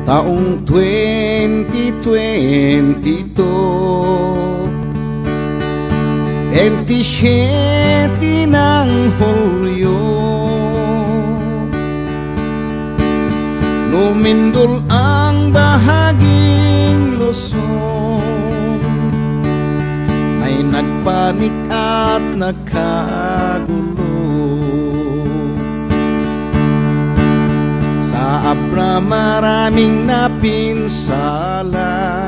Taong 2022, 27 ng Hulyo, lumindol ang bahaging Luzon. May nagpanik at nagkagulo. Sa Abra maraming napinsala,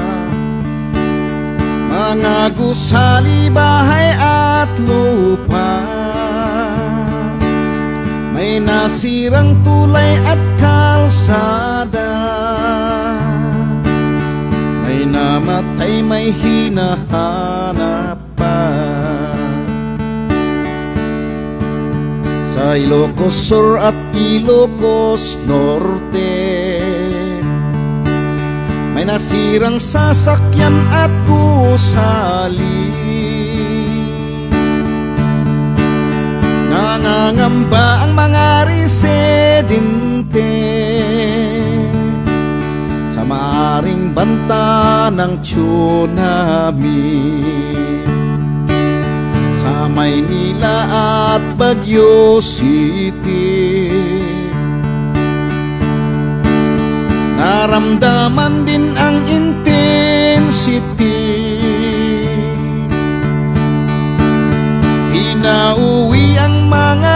mga gusali, bahay at lupa. May nasirang tulay at kalsada, may namatay, may hinahanap pa. Sa Ilocos Sur at Ilocos Norte, may nasirang sasakyan at gusali. Nangangamba ang mga residente sa maaring banta ng tsunami. Sa Maynila at Baguio City, naramdaman din ang intensity. Pinauwi ang mga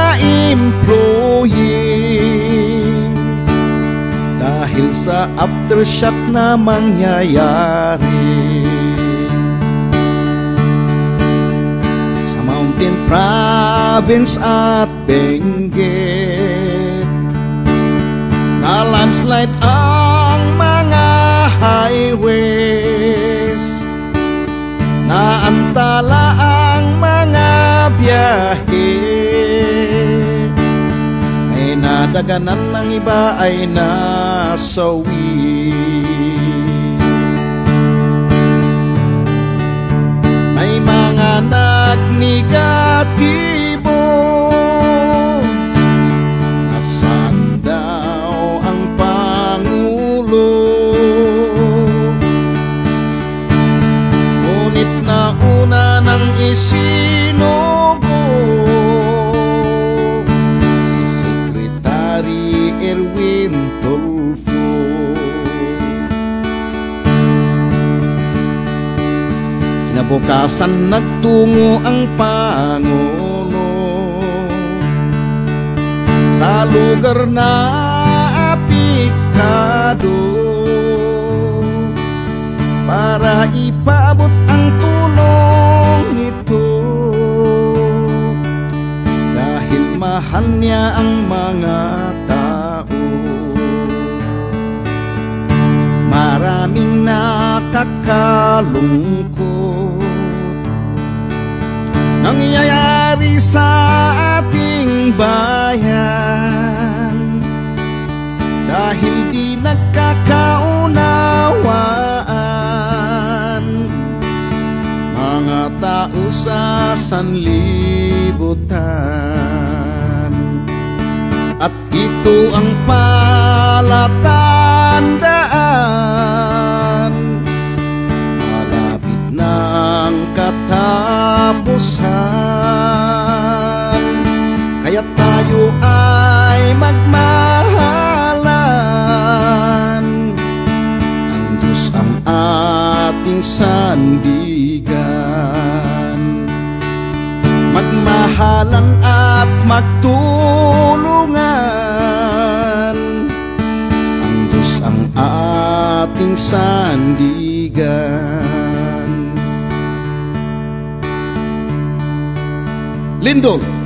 employee dahil sa aftershock na mangyayari. Sa Mountain Province at Benguet, na landslide ang mga highways, naantala ang mga biyahe. May nadaganan, ng iba ay nasawi. May mga nagnegatibo, nasaan daw ang Pangulo? Ngunit nauna nang isinugo si Secretary Erwin Tulfo. Kinabukasan nagtungo ang Pangulo sa lugar na apektado para ipaabot ang tulong nito, dahil mahal niya ang mga tao. Maraming nakakalungkot nangyayari sa ating bayan, dahil di nagkakaunawaan mga tao sa sanlibutan. At ito ang palatandaan, malapit na ang katapusan. Kaya tayo ay magmahalan, ang Diyos ang ating sandigan. Magmahalan at magtulungan, ang Diyos ang ating sandigan. Lindol.